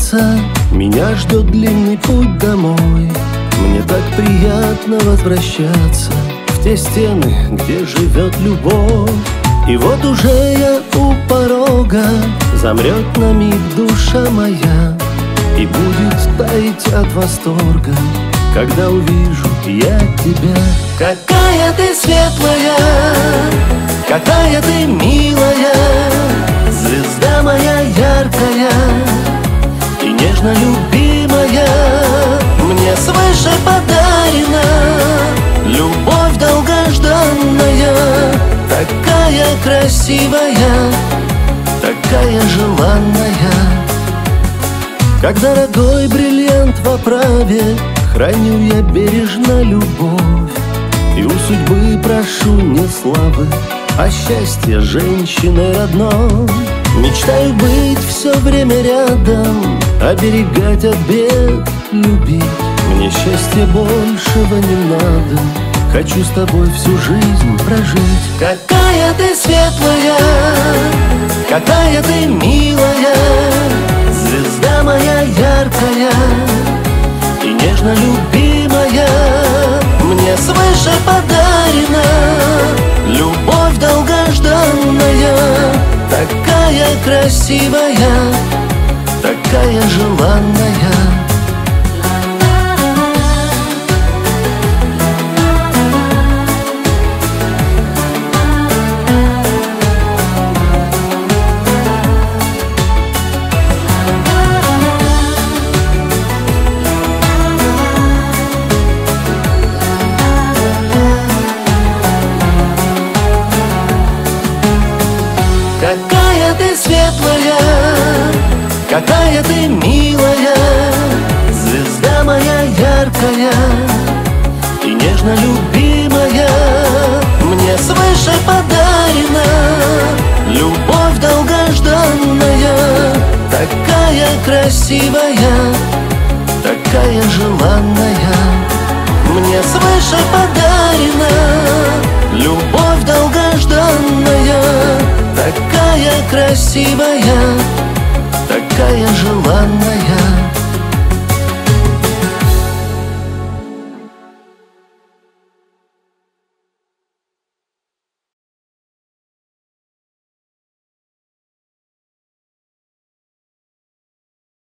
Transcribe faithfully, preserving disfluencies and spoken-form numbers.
сердца меня ждет длинный путь домой. Мне так приятно возвращаться в те стены, где живет любовь. И вот уже я у порога, замрет на миг душа моя и будет таять от восторга, когда увижу я тебя. Какая ты светлая, какая ты милая, звезда моя яркая и нежно любимая. Мне свыше подарена любовь долгожданная, такая красивая, такая желанная. Как дорогой бриллиант в оправе храню я бережно любовь, и у судьбы прошу не славы, а счастья женщины родной. Мечтаю быть все время рядом, оберегать от бед, любить. Мне счастья большего не надо, хочу с тобой всю жизнь прожить. Какая ты светлая, какая ты милая, звезда моя яркая и нежно любимая. Мне свыше подарена любовь долгожданная, такая красивая, такая желанная. Какая ты светлая, какая ты милая, звезда моя яркая и нежно любимая. Мне свыше подарена любовь долгожданная, такая красивая, такая желанная. Мне свыше подарена любовь долгожданная, такая красивая, такая желанная.